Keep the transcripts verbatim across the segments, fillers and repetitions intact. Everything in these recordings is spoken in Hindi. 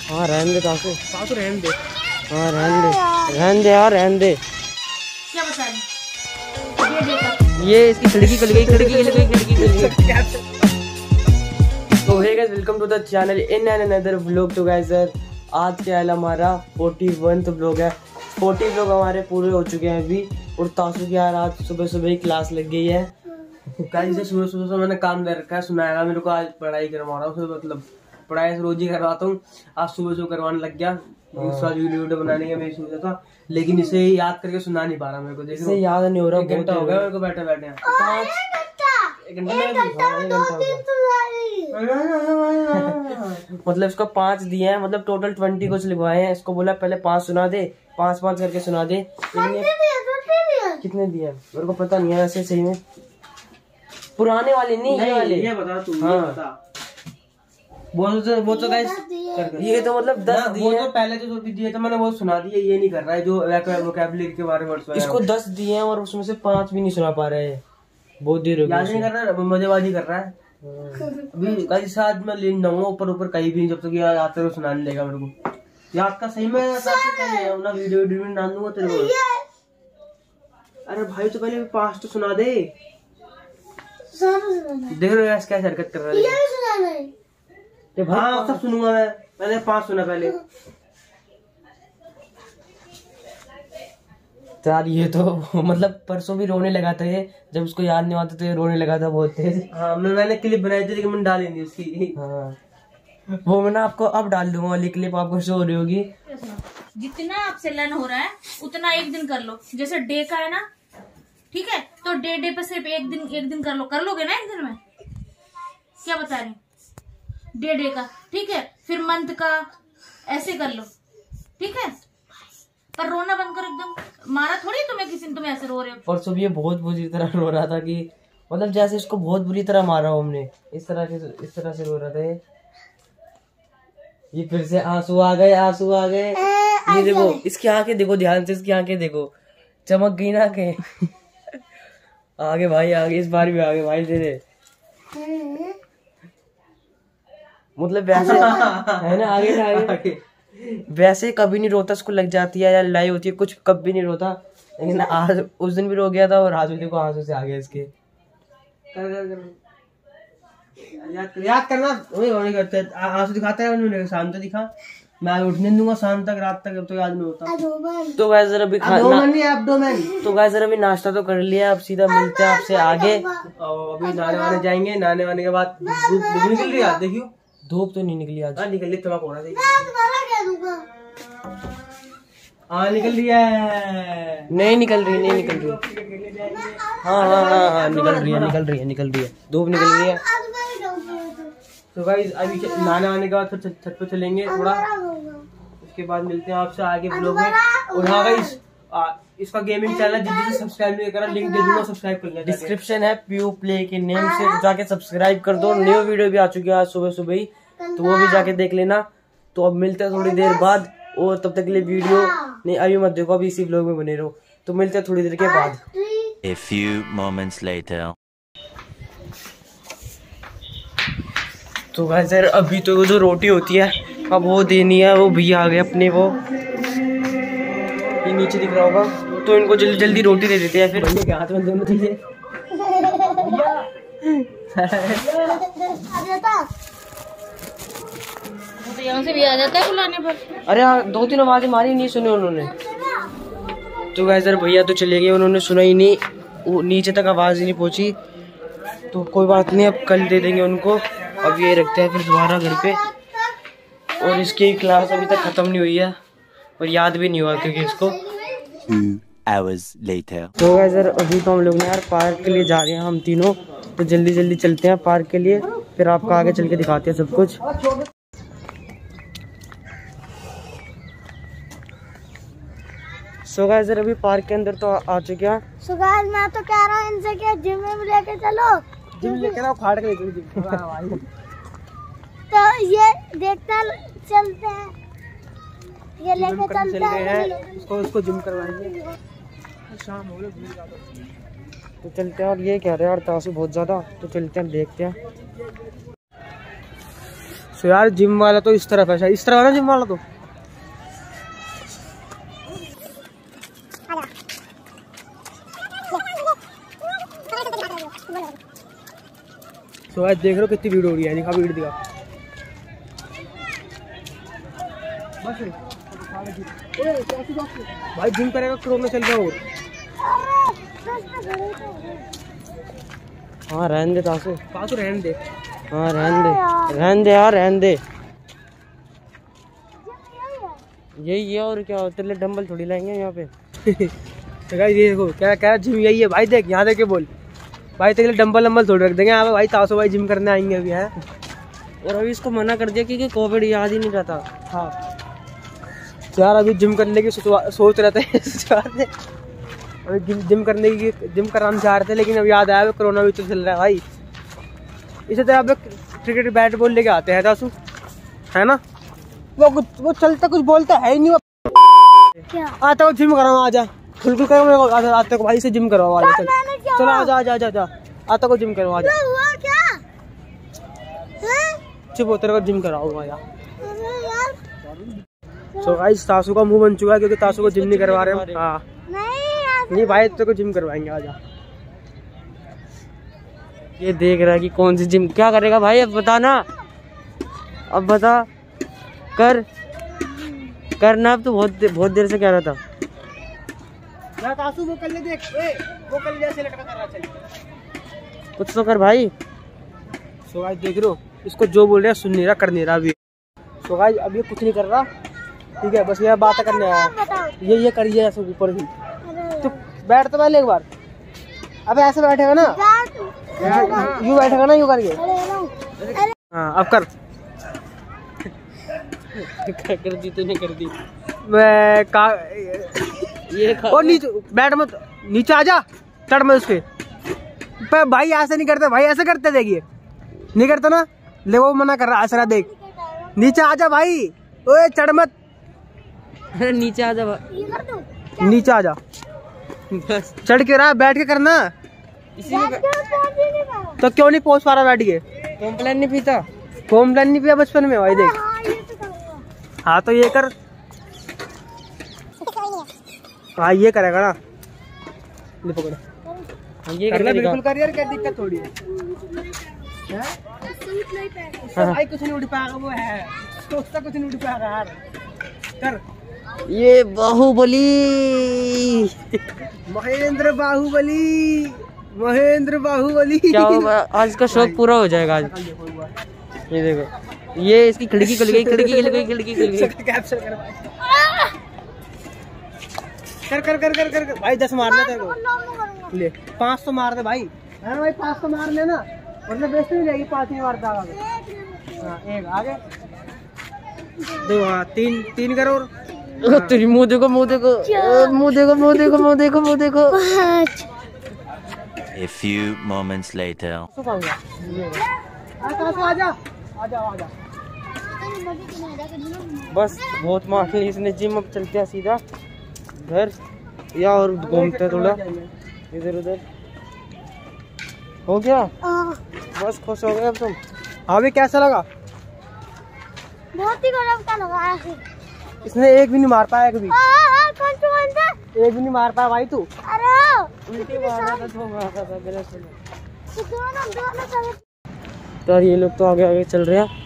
हाँ रहने दे तासु, तासु रहने दे। हाँ रहने दे, रहने दे यार रहने दे। क्या बता रही? ये देखा। ये इसकी खिड़की खुल गई, खिड़की खुल गई, खिड़की खुल गई। तो hey guys, welcome to the channel in an another vlog. तो गाइस आज क्या है, हमारा इकतालीसवां व्लॉग है। चालीस व्लॉग हमारे पूरे हो चुके हैं अभी। और तासु की यार आज सुबह सुबह ही क्लास लग गई है। कल से सुबह सुबह से मैंने काम दे रखा है, सुनाएगा मेरे को। आज पढ़ाई करवा रहा हूँ, मतलब पढ़ाई रोज ही करवाता हूँ। आज सुबह सुबह करवाने लग गया। वीडियो वीडियो बनाने का मैं सोचा था, लेकिन इसे याद करके सुना नहीं पा रहा मेरे को। देखो याद नहीं हो रहा, एक घंटा हो गया मेरे को बैठे बैठे। मतलब इसको पांच दिए हैं, मतलब टोटल ट्वेंटी कुछ लिखवाए हैं। इसको बोला पहले पांच सुना दे, पांच पांच करके सुना दे। कितने दिए मेरे को पता नहीं है ऐसे सही में। पुराने वाले नहीं, ये वाले। ये बता तू। हाँ बता। वो तो वो तो गाइस ये तो मतलब दस दिए। वो तो पहले जो दिए थे मैंने वो सुना दिए। ये नहीं कर रहा है जो वोकैबुलरी के बारे में। इसको दस दिए हैं और उसमें से पांच भी नहीं सुना पा रहे हैं। बहुत देर हो गई। याद नहीं कर रहा, मजेबाजी कर रहा है। अभी गाइस आज मैं ले जाऊंगा ऊपर ऊपर कहीं भी, जब तक याद आते हुए सुनाने लेगा मेरे को। याद का सही में ना वीडियो वीडियो में डाल दूंगा तेरे को। अरे भाई तो पहले पांच तो सुना दे। देख रहे हो क्या हरकत कर रहा है। हाँ सब सुनूंगा मैं, मैंने पांच सुना पहले। यार ये तो मतलब परसों भी रोने लगा था ये, जब उसको याद नहीं आता तो ये रोने लगा था बहुत तेज। हाँ मैंने क्लिप बनाई थी लेकिन मैंने डाली नहीं उसकी। हाँ वो मैं ना आपको अब डाल दूंगा वाली क्लिप, आपको शो हो रही होगी। जितना आपसे लर्न हो रहा है उतना एक दिन कर लो। जैसे डे का है ना, ठीक है, तो डे डे पे सिर्फ एक दिन एक दिन कर लो। कर लोगे ना एक दिन में? क्या बता रही? डे डे का, ठीक है। फिर मंथ का ऐसे कर लो, ठीक है। पर रोना बंद करो एकदम। मारा थोड़ी तुम्हें किसी ने, तुम ऐसे रो रहे हो। परसों भी ये बहुत बुरी तरह रो रहा था, कि मतलब जैसे इसको बहुत बुरी तरह मारा हो हमने, इस तरह से इस तरह से रो रहा था ये। ये फिर से आंसू आ गए, आंसू आ गए। ये देखो इसकी आंखें देखो, ध्यान से इसकी आंखें देखो, चमक गई ना आंखें। आगे भाई आगे, इस बार भी आगे भाई तेरे। मतलब वैसे है ना, आगे ना आगे। वैसे कभी नहीं रोता, उसको लग जाती है या लड़ाई होती है कुछ, कभी नहीं रोता। लेकिन आज उस दिन भी रो गया था और आज भी देखो आंसू से आ गया इसके। कर कर कर याद कर, याद करना वही वही करते हैं। आंसू दिखाता है उन्होंने, शाम तक दिखा। मैं उठने दूंगा शाम तक, रात तक, तो याद नहीं होता। तो गाइस जरा भी खाना, तो गाइस जरा भी नाश्ता तो कर लिया। अब सीधा मिलते हैं आपसे आगे। अभी नहाने वाने जाएंगे, नहाने वाने के बाद धूप निकल रही है। देखियो धूप तो नहीं निकली आज। निकल रही, तबाक हो रहा है। हाँ निकल रही है। नहीं निकल रही, नहीं निकल रही। हाँ हाँ हाँ हाँ निकल रही है, निकल रही है, निकल रही है, धूप निकल रही है। तो गाइस अभी नहाने वाने के बाद फिर छत पे चलेंगे थोड़ा, उसके बाद मिलते हैं आपसे आगे ब्लॉग में। और हाँ गाइस इसका गेमिंग चैनल जिससे सब्सक्राइब नहीं करा, लिंक दे दूंगा, सब्सक्राइब कर लेना। डिस्क्रिप्शन है प्यू प्ले के नेम से, तो जाके सब्सक्राइब कर दो। न्यू वीडियो भी आ चुकी है आज सुबह सुबह ही, तो वो भी जाके देख लेना। तो अब मिलते हैं थोड़ी देर बाद, और तब तक के लिए वीडियो नहीं अभी मत देखो, अभी इसी व्लॉग में बने रहो। तो मिलते हैं थोड़ी देर के बाद। A few moments later. तो गाइस यार अभी तो जो रोटी होती है अब वो देनी है। वो भैया आ गए अपने, वो ये नीचे दिख रहा होगा, तो इनको जल्दी जल्दी रोटी दे देते हैं। फिर भैया के हाथ में दोनों चीजें। तो यहाँ से भी आ जाता है बुलाने पर। अरे हाँ दो तीन आवाजें मारी, नहीं सुने उन्होंने। तो गाइस यार भैया तो चले गए, उन्होंने सुना ही नहीं, वो नीचे तक आवाज ही नहीं पहुंची। तो कोई बात नहीं, अब कल दे देंगे उनको। अब ये रखते हैं फिर दोबारा घर पे। और इसकी क्लास अभी तक खत्म नहीं हुई है और याद भी नहीं हुआ क्योंकि इसको। Two hours later. तो गाइस यार अभी तो हम लोग ना यार पार्क के लिए जा रहे हैं हम तीनों, तो जल्दी जल्दी चलते हैं पार्क के लिए, फिर आपको आगे चल के दिखाते हैं सब कुछ। सो गाइस यार अभी पार्क के अंदर तो आ चुके हैं। सो गाइस मैं तो कह रहा हूँ इनसे कि जिम में लेके चलो, जिम लेके ना फाड़ के ले चलो। तो ये देखते चलते हैं, ये लेके चलते हैं, इसको इसको जिम करवाएंगे। शाम हो गई, तो चलते हैं। और ये कह रहे हैं यार तासु बहुत ज्यादा, तो चलते हैं देखते हैं। सो यार जिम वाला तो इस तरफ है, इस तरफ है ना जिम वाला तो। तो आज देख रहे हो कितनी भीड़ हो रही है, दिखा भीड़ दिखा। भाई जिम करेगा कोरोना चल रहा हो। हाँ रहने दे तासु, तासु रहने दे। हाँ रहने दे, रहने दे यार रहने दे। यही है और क्या, तेरे लिए डंबल थोड़ी लाएंगे यहाँ पे। तो गाइस ये देखो क्या क्या जिम यही है भाई, देख यहाँ देख के बोल भाई, तेरे लिए डंबल वंबल थोड़ी रख देंगे यहाँ पे भाई। तासु भाई जिम करने आएंगे अभी है। और अभी इसको मना कर दिया क्योंकि कोविड याद ही नहीं रहता। हाँ तो यार अभी जिम करने की सोच रहे थे। अभी जिम जिम करने की जिम कराना चाह रहे थे, लेकिन अब याद आया कोरोना भी तो चल रहा है भाई। इसे तो अब क्रिकेट बैट बॉल लेके आते हैं तासु, है ना। वो कुछ वो चलता कुछ बोलता है ही नहीं। आता को जिम कराओ, आजा बिल्कुल करो मेरे को। आता को भाई से जिम करवाओ, आजा चल चलो आजा आजा आजा आजा। आता को जिम करवाओ, आजा चुप हो, तेरे को जिम कराओ आजा। सो गाइस तासु का मुंह बन चुका है क्योंकि तासु को जिम नहीं करवा रहे। हाँ नहीं भाई तेरे को जिम करवाएंगे, आजा। ये देख रहा है कि कौन सी जिम क्या करेगा भाई, अब बता ना, अब बता कर करना। अब तो बहुत बहुत देर से कह रहा था ना तासु, वो कर ले देख, ए, वो कर ले जैसे लटका कर रहा, चल कुछ तो कर भाई। सो गाइस देख रहे हो इसको जो बोल रहे हैं सुन नहीं रहा, कर नहीं रहा अभी। सो गाइस अब ये कुछ नहीं कर रहा, ठीक है, बस ये बात करने आया। ये ये करिए ऐसे ऊपर ही, तो बैठ तो पहले एक बार। अब ऐसे बैठेगा ना, यूं बैठेगा ना, यूं करके। हाँ अब कर। कर दी तूने, कर दी। मैं का ये और नीचे बैठ मत, नीचे आजा, चढ़ मत उसके पे भाई। ऐसे नहीं करते भाई, ऐसे करते देखिए, नहीं करता ना, ले वो मना कर रहा ऐसा देख। नीचे आजा भाई, ओए चढ़ मत। नीचे आजा भाई, नीचे आजा, चढ़ के रहा, बैठ के करना। इसी में तो क्यों नहीं पहुंच पा रहा बैठ के? कॉम्प्लेन नहीं पीता, कॉम्प्लेन नहीं पिया बचपन में भाई देख। हाँ तो ये कर, हाँ ये करेगा ना, ले पकड़। हाँ ये करना बिल्कुल कर यार, क्या दिक्कत थोड़ी है। भाई कुछ नहीं उठ पाएगा, वो है सोचता कुछ नहीं उठ पाएगा यार। कर ये बाहुबली, महेंद्र बाहुबली, महेंद्र बाहुबली। क्या होगा आज का शौक पूरा हो जाएगा आज। ये देखो ये इसकी खिड़की खुल गई, खिड़की खुल गई, खिड़की खुल गई। कैप्चर कर कर कर कर कर कर भाई, दस मारना तेरे को। ले पाँच तो मार दे भाई, है ना भाई, पाँच तो मार लेना, वरना बेस्ट नहीं जाएगी। पाँच नहीं मारता आगे, हाँ एक आगे, दो, हाँ तीन, तीन करो। हाँ। तेरी मुंह देखो, मुंह देखो, मुंह देखो, मुंह देखो, मुंह देखो, मुंह देखो। A few moments later. आजा आजा आजा। बस बहुत मार ली इसने जिम, अब चलते हैं सीधा घर या और घूमते हैं थोड़ा इधर उधर। हो गया बस, खुश हो गए अब तुम। हाँ भी कैसा लगा? बहुत ही गजब का लगा। इसने एक भी नहीं मार पाया कभी। एक भी नहीं मार पाया भाई तू। अरे उल्टी मारा था, तो मारा था मेरे से। तो ये लोग तो आगे आगे चल रहे हैं।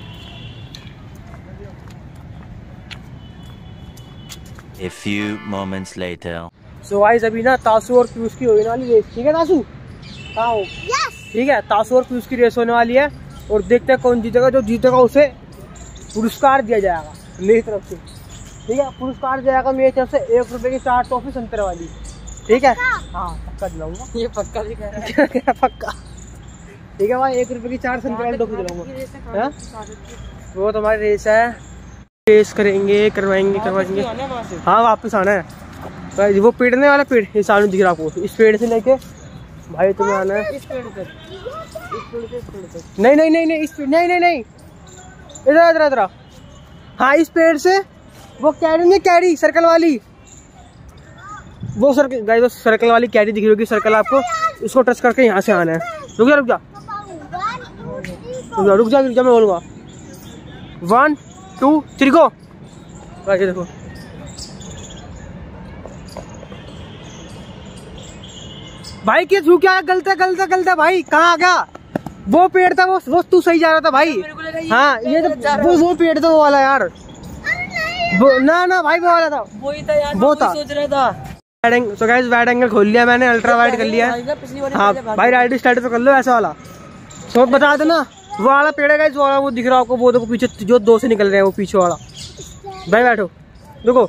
A few moments later. So guys अभी ना तासु और पीयूष की होने वाली रेस, ठीक है तासु? कहाँ हो? ठीक है, तासु और पीयूष की रेस होने वाली है और देखते हैं कौन जीतेगा। जो जीतेगा उसे पुरस्कार दिया जाएगा मेरी तरफ से, ठीक है। पुरस्कार जाएगा मेरी तरफ से एक रुपए की चार टॉफी संतरे वाली, ठीक है। हाँ पक्का दिलाऊंगा, ये पक्का भी कह रहा है। पक्का ठीक है भाई, एक रुपए की चार संतरे वाली टॉफी दिलाऊंगा। वो तुम्हारी रेस है, रेस करेंगे, करवाएंगे करवाएंगे। हाँ वापस आना है भाई। वो पेड़ने वाला पेड़ ये सामने दिख रहा आपको, इस पेड़ से लेके भाई तुम्हें आना है इस पेड़ पे। नहीं नहीं नहीं नहीं इस पेड़, नहीं नहीं नहीं इधर इधर इधर। हाँ इस पेड़ से वो कैरी नहीं, कैरी सर्कल वाली, वो सर्कल गाइस, वो सर्कल वाली कैरी दिख रही होगी, सर्कल आपको, उसको टच करके यहाँ से आना है। रुक जा रुक जा रुक जा रुक जा रुक जा, मैं बोलूँगा वन टू थ्री गो। आगे देखो भाई क्या छू क्या गलता गलता गलता भाई कहाँ आ गया? वो पेड़ था वो वो तू सही जा रहा था भाई। हाँ ये तो वो वो पेड़ था वो वाला यार। वो ना ना भाई वो वाला था वो ही था यार, वो था सोच रहा था। सो गाइस वाइड एंगल खोल लिया मैंने, अल्ट्रा वाइड कर लिया है। हाँ भाई राइड स्टार्ट तो कर लो ऐसा वाला। सो बता दो ना वो वाला पेड़ है गाइस, वो वाला वो दिख रहा है आपको, वो देखो पीछे जो दो से निकल रहे हैं वो पीछे वाला। भाई बैठो देखो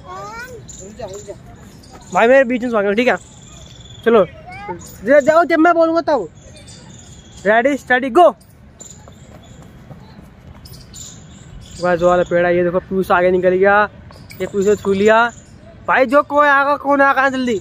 भाई मेरे बीच में स्वागत ठीक है। चलो जाओ जब मैं बोलूंगा तब। रेडी स्टडी गो। गाइस वो वाला पेड़ है ये देखो, पीयूष आगे निकल गया, ये पीयूष छू लिया भाई। जो कोई आगा कौन आगा जल्दी।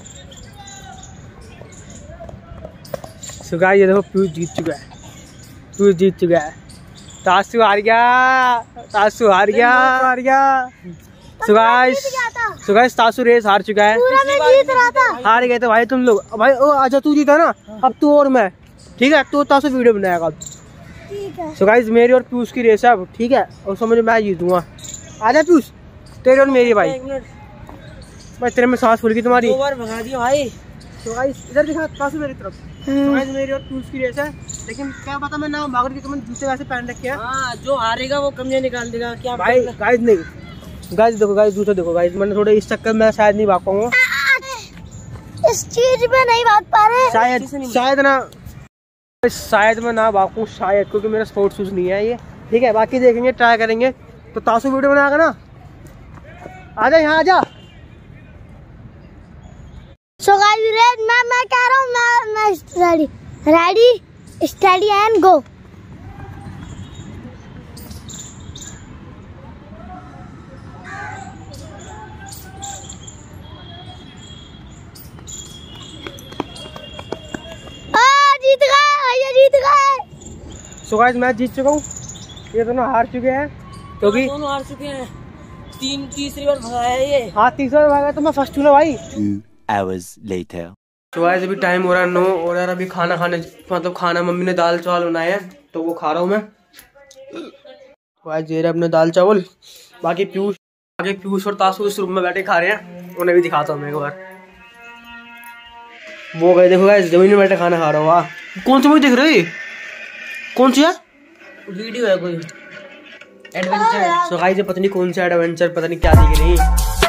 सो गाइस ये देखो पीयूष जीत चुका है, पीयूष जीत चुका है। तासु हार गया, तासु हार गया, हार गया। सो गाइस सो गाइस तासु रेस हार चुका है। पूरा मैं जीत रहा था। हार गए तो भाई तुम लोग। भाई ओ अच्छा तू जीता ना, अब तू और मैं ठीक है, तू तासु वीडियो बनाएगा अब। ठीक है। सो गाइस मेरी और पीयूष की रेस है अब ठीक है, और समझ मैं जीतूंगा। आजा पीयूष तेरी और मेरी भाई। भाई तेरे में सांस फूल गई तुम्हारी। दो बार भगा दिया भाई। तो गाइस इधर दिखा तासु मेरी तरफ। तो गाइस मेरी और पीयूष की रेस है, लेकिन क्या पता मैं ना भाग रही कि तुमने जूते वैसे पहन रखे हैं। हाँ जो हारेगा वो कमियां निकाल देगा क्या भाई गाइस नहीं गाइस देखो गाइस जूते देखो गाइस, मैंने थोड़े इस चक्कर में शायद नहीं भाग पाऊंगा। इस चीज में नहीं भाग पा रहे। शायद शायद ना शायद मैं ना भागूं शायद, क्योंकि मेरा स्पोर्ट्स शूज नहीं है ये ठीक है। बाकी देखेंगे ट्राई करेंगे। तो तासु वीडियो बनाएगा ना, आजा यहाँ आजा। सो गाइस रेड मैं मैं कह रहा हूँ मैं मैं ready ready steady and go. जीत गए भैया जीत गए। सो गाइस मैं जीत चुका हूँ, ये दोनों हार चुके हैं क्योंकि दोनों हार चुके हैं। तीन तीसरी बार भगाया है ये। हाँ तीसरा बार भागा तो मैं फर्स्ट हूँ ना भाई। Two hours later. तो गाइस अभी टाइम हो रहा है नौ, और यार अभी खाना खाने मतलब खाना मम्मी ने दाल चावल बनाए हैं तो वो खा रहा हूँ मैं। गाइस ये रहा अपने दाल चावल। बाकी पीयूष आगे पीयूष और तासु इस रूम में बैठे खा रहे हैं, उन्हें भी दिखाता हूँ मैं एक बार। वो गए देखो गाइस जमीन में बैठे खाना खा रहा हूँ। कौन सी मूवी देख रहे हो? कौन सी है? वीडियो है कोई एडवेंचर। सो गाइस ये पता नहीं कौन सा एडवेंचर, पता नहीं क्या दिख रही है।